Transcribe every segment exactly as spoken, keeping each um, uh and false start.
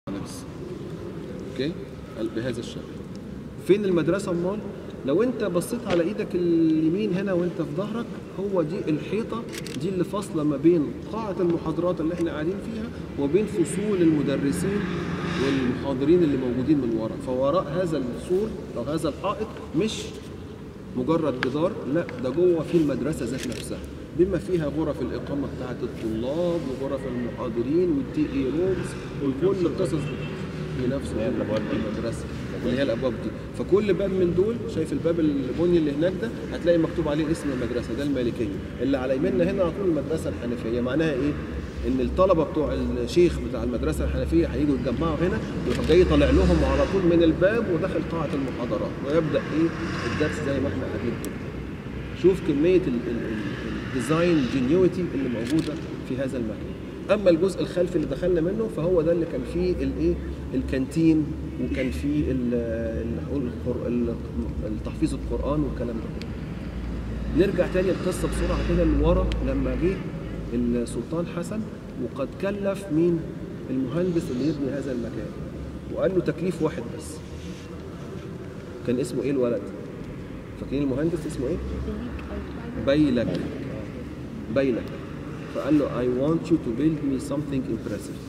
بس. اوكي بهذا الشكل. فين المدرسه امال؟ لو انت بصيت على ايدك اليمين هنا وانت في ظهرك، هو دي الحيطه دي اللي فاصله ما بين قاعه المحاضرات اللي احنا قاعدين فيها وبين فصول المدرسين والمحاضرين اللي موجودين من ورا. فوراء هذا السور او هذا الحائط مش مجرد جدار، لا ده جوه في المدرسه ذات نفسها، بما فيها غرف الاقامه بتاعه الطلاب وغرف المحاضرين والتي اي رومز وكل القصص دي نفس المدرسه اللي هي الابواب دي. فكل باب من دول، شايف الباب البني اللي هناك ده، هتلاقي مكتوب عليه اسم المدرسه، ده المالكيه. اللي على يميننا هنا على طول المدرسه الحنفيه. معناها ايه؟ ان الطلبه بتوع الشيخ بتاع المدرسه الحنفيه هيجوا يتجمعوا هنا، يروح جاي طالع لهم على طول من الباب وداخل قاعه المحاضرات، ويبدا ايه الدرس زي ما احنا قاعدين كده. شوف كميه الديزاين جينيوتي اللي موجوده في هذا المكان. اما الجزء الخلفي اللي دخلنا منه فهو ده اللي كان فيه الايه الكانتين، وكان فيه التحفيظ القران والكلام ده. نرجع تاني القصه بسرعه كده لورا. لما جه السلطان حسن وقد كلف مين؟ المهندس اللي يبني هذا المكان، وقال له تكليف واحد بس. كان اسمه ايه الولد؟ فاكرين المهندس اسمه ايه؟ بيلك. بيلك. فقال له I want you to build me something impressive.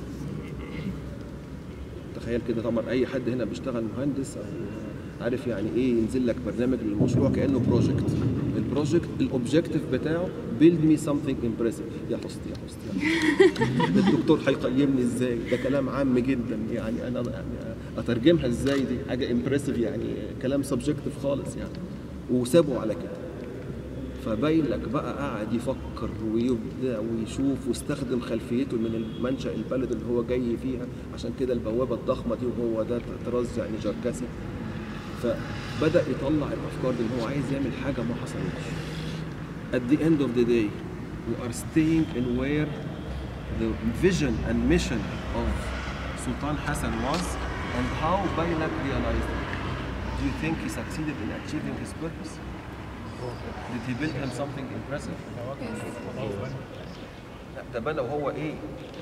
تخيل كده، طبعا اي حد هنا بيشتغل مهندس او عارف يعني ايه ينزل لك برنامج للمشروع كانه بروجكت. البروجكت الاوبجيكتيف بتاعه build me something impressive. يا حسن يا حسن يا حسن. الدكتور هيقيمني ازاي؟ ده كلام عام جدا، يعني انا يعني اترجمها ازاي دي؟ حاجه امبرسيف يعني كلام سبجكتيف خالص يعني. وسابه على كده. فبيلك بقى قاعد يفكر ويبدع ويشوف، واستخدم خلفيته من المنشأ البلد اللي هو جاي فيها، عشان كده البوابه الضخمه دي، وهو ده طراز يعني جركسي. فبدأ يطلع الافكار دي، اللي هو عايز يعمل حاجه ما حصلتش. At the end of the day we are staying in where the vision and mission of Sultan Hassan was and how Baylak realized it. Do you think he succeeded in achieving his purpose? Did he build him something impressive? لا ده بنى وهو ايه؟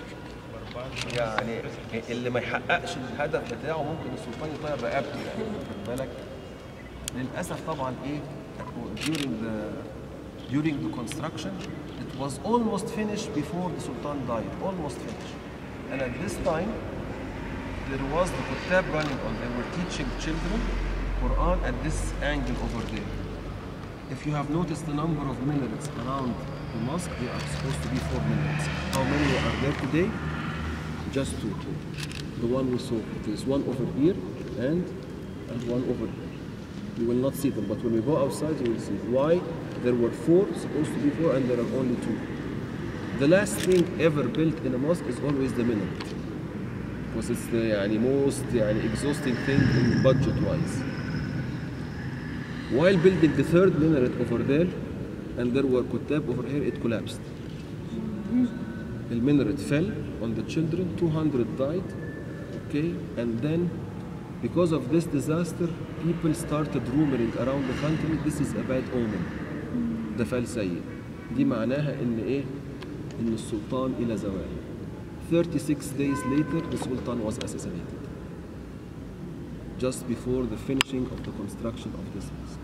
يعني اللي ما يحققش الهدف بتاعه ممكن السلطان يطير رقبته يعني. خد بالك؟ للاسف طبعا ايه؟ during the during the construction it was almost finished before the Sultan died. Almost finished. And at this time there was the kutab running on. They were teaching children Quran at this angle over there. If you have noticed the number of minarets around the mosque, they are supposed to be four minarets. How many are there today? Just two. two. The one we saw. There's one over here and, and one over here. You will not see them, but when we go outside, you will see. Why? There were four, supposed to be four, and there are only two. The last thing ever built in a mosque is always the minaret. Because it's the يعني, most يعني, exhausting thing in budget-wise. While building the third minaret over there, and there were kutab over here, it collapsed. The minaret fell on the children, two hundred died, okay? And then, because of this disaster, people started rumoring around the country, this is a bad omen. ده فال سيء. دي معناها إن إيه؟ إن السلطان إلى زوال. thirty-six days later, the Sultan was assassinated. Just before the finishing of the construction of this mosque.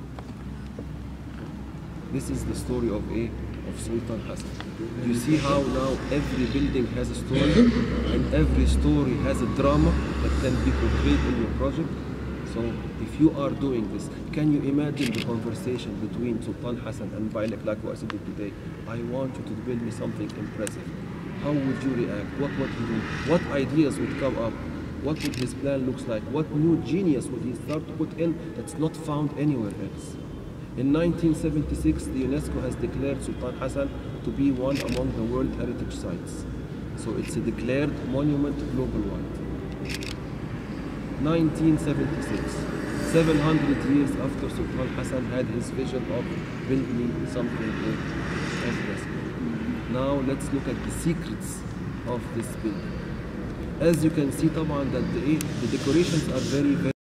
This is the story of a of Sultan Hassan. You see how now every building has a story, and every story has a drama that can be portrayed in your project. So if you are doing this, can you imagine the conversation between Sultan Hassan and Baylak like what I said today? I want you to build me something impressive. How would you react? What would he do? What ideas would come up? What would his plan look like? What new genius would he start to put in that's not found anywhere else? In nineteen seventy-six, the UNESCO has declared Sultan Hassan to be one among the World Heritage Sites. So it's a declared monument global-wide. nineteen seventy-six, seven hundred years after Sultan Hassan had his vision of building something impressive. Now let's look at the secrets of this building. As you can see طبعا that the, the decorations are very very